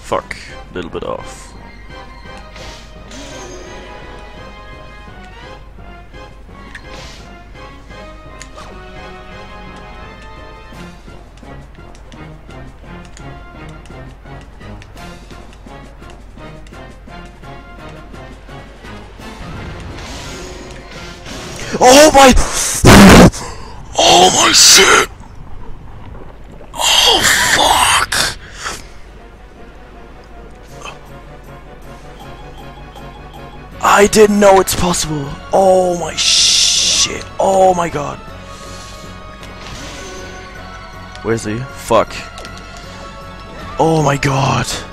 Fuck. A little bit off. Oh my! Oh my shit! Oh fuck! I didn't know it's possible. Oh my shit! Oh my god! Where's he? Fuck! Oh my god!